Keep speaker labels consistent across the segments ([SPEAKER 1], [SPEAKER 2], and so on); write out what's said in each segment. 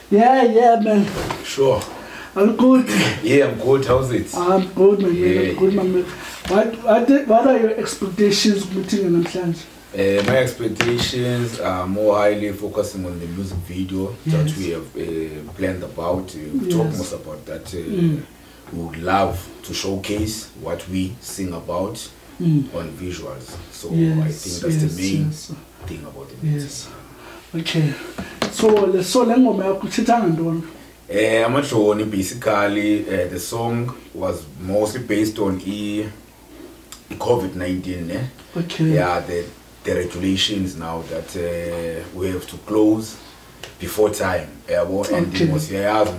[SPEAKER 1] Yeah, man.
[SPEAKER 2] Sure.
[SPEAKER 1] I'm good.
[SPEAKER 2] Yeah, I'm good. How's it?
[SPEAKER 1] I'm good, man.
[SPEAKER 2] Yeah.
[SPEAKER 1] I'm good, man. What are your expectations meeting in Namhlanje?
[SPEAKER 2] My expectations are more highly focusing on the music video that we have planned about. We'll talk more about that. We would love to showcase what we sing about on visuals. So I think that's the main thing about the music.
[SPEAKER 1] Yes. Okay. So lengoma yakho ithethanga ntoni?
[SPEAKER 2] Amashoni, basically, the song was mostly based on COVID-19.
[SPEAKER 1] Okay.
[SPEAKER 2] Yeah, the regulations now that we have to close before time. And it was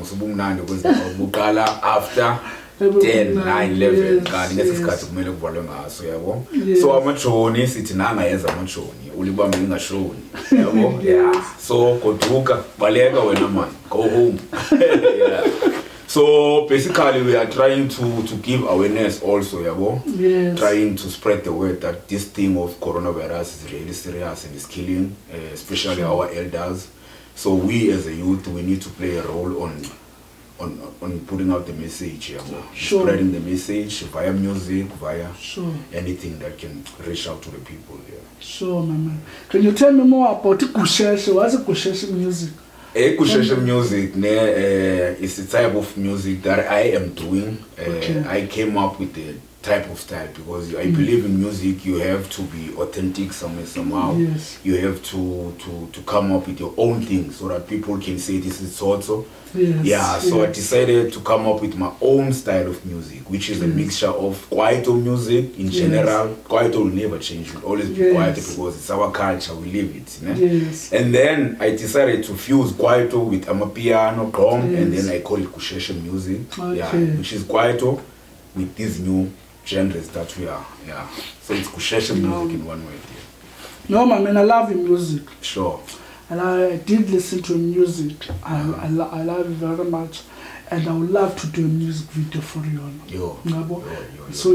[SPEAKER 2] after 10, 9, 11 kanti ngesikhathi kumele kuvalwe ngaso yabo. So amashoni sithi nanga yenza amashoni ulibambe ingashoni yabo. Yeah, so goduka baleka wena man, go home. Yeah. So basically we are trying to give awareness also yabo. Trying to spread the word that this thing of coronavirus is really serious and is killing especially our elders. So we as a youth, we need to play a role on putting out the message, spreading the message via music, via anything that can reach out to the people.
[SPEAKER 1] Sure, my man. Can you tell me more about Kusheshe? What's Kusheshe music?
[SPEAKER 2] Kusheshe music is the type of music that I am doing. I came up with the type of style because I believe in music you have to be authentic somehow. You have to come up with your own thing so that people can say this is Tsotso. So I decided to come up with my own style of music, which is a mixture of Kwaito music in general. Kwaito will never change, it will always be Kwaito because it's our culture, we live it. And then I decided to fuse Kwaito with Amapiano, drum, and then I call it Kusheshe music, which is Kwaito with these new genres that we are. So it's Kusheshe music in one way.
[SPEAKER 1] No, man, I love your music.
[SPEAKER 2] Sure.
[SPEAKER 1] And I did listen to music. I love it very much. And I would love to do a music video for you. So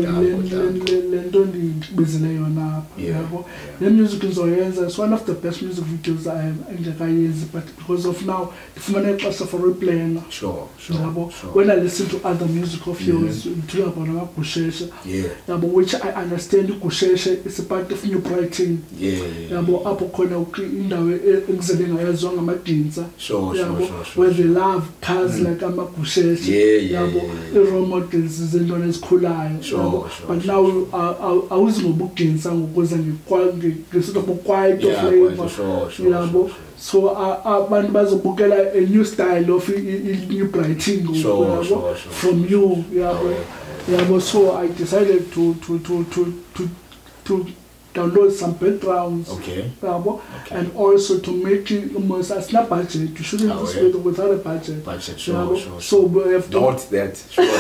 [SPEAKER 1] the music is it's one of the best music videos I have in but because of now, if I'm not for replaying, when I listen to other music of yours, about Kusheshe, which I understand Kusheshe is a part of new writing. Where they love cars like role models zinto ezikhulayo but now awuzingobugcisa ngokuza ngesort of quiet flavor so abantu bazobukela a new style of new writing from you so I decided to download some backgrounds, and also to make it almost a snap budget. To shoot this video without a budget. So we have to
[SPEAKER 2] note that.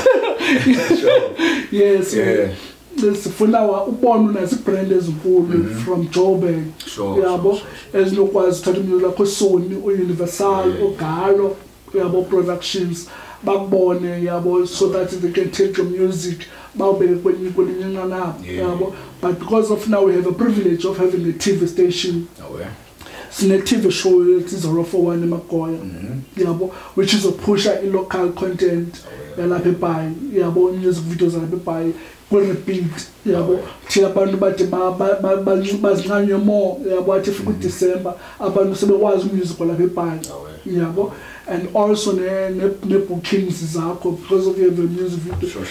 [SPEAKER 1] Yes. This for now, upon as brand as from Joburg. As no was telling you like Sony or Universal or Galo, productions. Backbone, so that they can take your music. But because of now we have a privilege of having a TV station. It's a TV show, it is a for one which is a pusher in local content. Music videos repeat. December, and also the bookings because of the music video.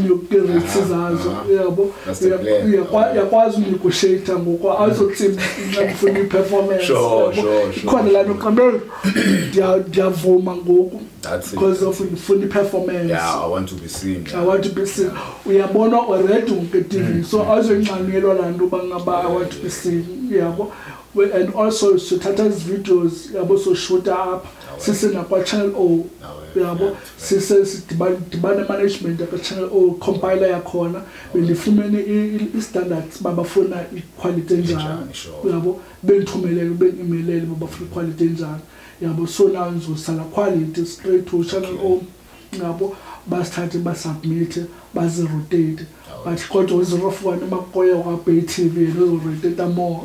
[SPEAKER 1] Because of the funny performance.
[SPEAKER 2] I want to be seen.
[SPEAKER 1] I want to be seen. We are born already on TV. So also I want to be seen. And also Tata's videos also shoot up. Since na channel O, since the management of channel O compiler ya khona, belifumene standards babafuna quality njani. Benthumelele emailele babafuna quality njani. So now nzosala quality straight to channel O. ngabo basithathe basubmit bazirotate but kodwa uzirofwana makoya kwaBay TV nozorotate more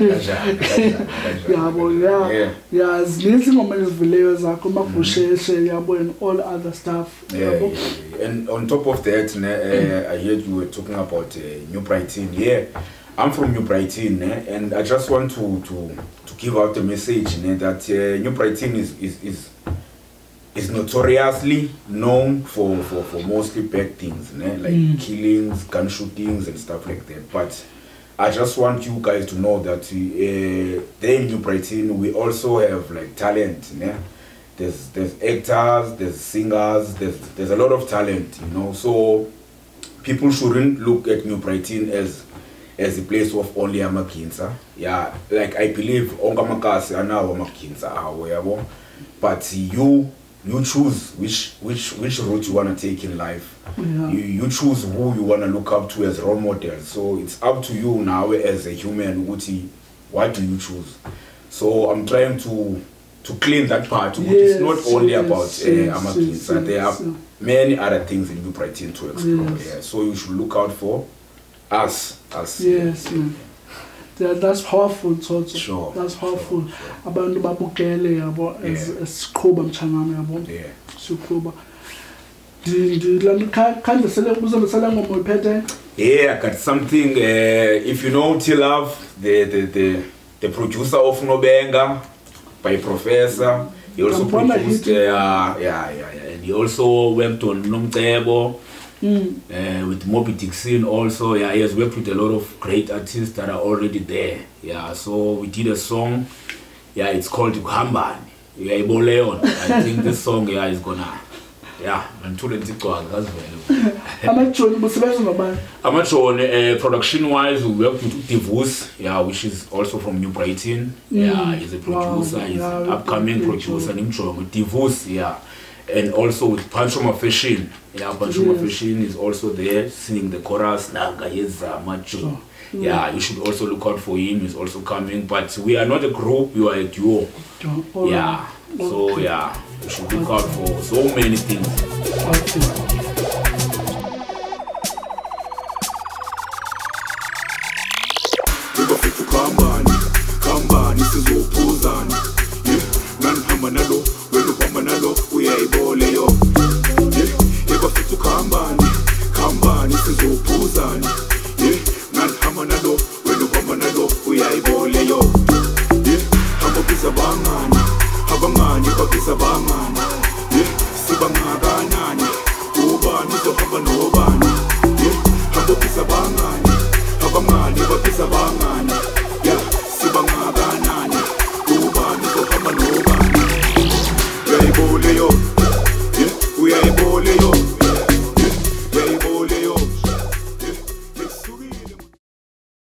[SPEAKER 1] yabo yeah zininzi ingoma ezivileyo zakho mabusheshe yabo and all other stuff yabo.
[SPEAKER 2] And on top of that I heard you were talking about New Brighton. I'm from New Brighton, and I just want to give out a message that New Brighton is notoriously known for mostly bad things, like killings, gun shootings, and stuff like that. But I just want you guys to know that there in New Brighton we also have like talent. There's actors, there's singers, there's a lot of talent, So people shouldn't look at New Brighton as a place of only amakinsa. Yeah, like I believe onkamakasi are now amakinsa, but you choose which route you want to take in life. You choose who you want to look up to as role models. So it's up to you now as a human. What do you choose? So I'm trying to clean that part. It's not only about amakinsa. There are many other things in New Brighton to explore. So you should look out for us.
[SPEAKER 1] Yes. That's powerful, Tsotso.
[SPEAKER 2] Sure.
[SPEAKER 1] That's powerful. Abantu babukele yabo esiqhuba mtshana yabo. Siqhuba. Can sele uzobisela ngoma uyiphethe?
[SPEAKER 2] I got something. If you know Till Love, the producer of Nobenga, by Professor, he also produced. And he also worked on Nomtebo. With Moby Dixon also, he has worked with a lot of great artists that are already there. So we did a song, it's called Ukambani. Iboleon. I think this song is gonna, production wise, we worked with Divus, which is also from New Brighton. He's a producer, he's an upcoming producer named Divus, and also with Panchoma Fashion. Panchoma Fashion is also there singing the chorus. You should also look out for him. He's also coming. But we are not a group, we are a duo. So you should look out for so many things.
[SPEAKER 3] Abangani babisa bangani